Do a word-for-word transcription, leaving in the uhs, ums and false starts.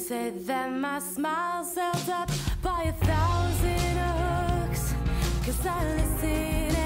said that my smile's held up by a thousand hooks, 'cause I listen